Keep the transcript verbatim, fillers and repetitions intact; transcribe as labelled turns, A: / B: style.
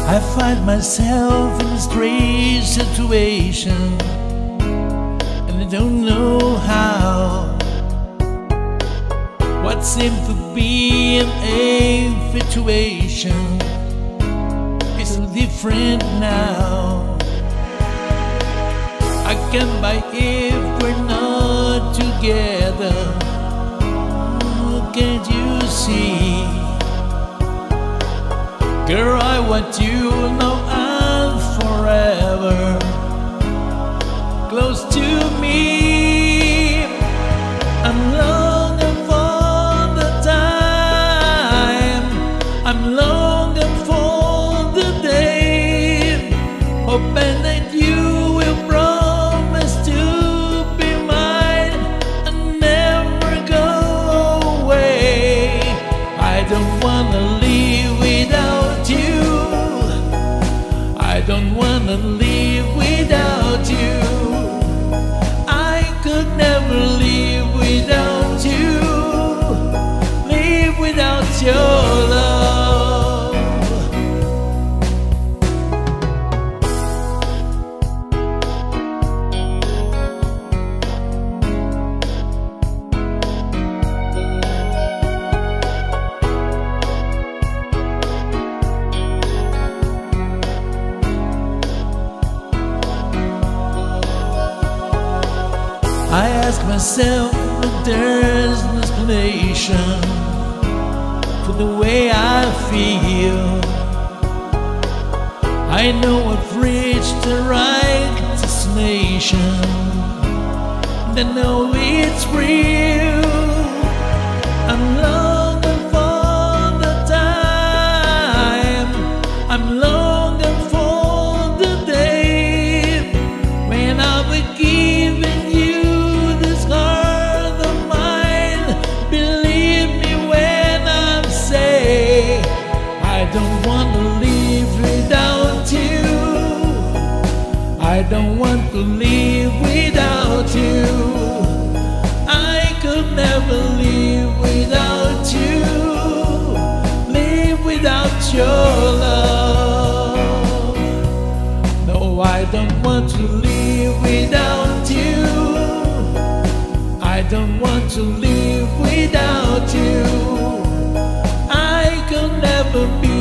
A: I find myself in a strange situation, and I don't know how. What seemed to be an infatuation is so different now. I can't buy if we're not together. Can't you see? Girl, I want you now and forever close to me. I'm longing for the time, I'm longing for the day, hoping that you will promise to be mine and never go away. I don't wanna live without you, I don't wanna live without you. I could never live without you, live without your love. I ask myself if there's an explanation for the way I feel. I know I've reached the right destination, and I know it's real. I'm longing for the time, I'm longing for the day when I'll be giving you I don't want to live without you, I don't want to live without you. I could never live without you, live without your love. No, I don't want to live without you, I don't want to live without you. I could never be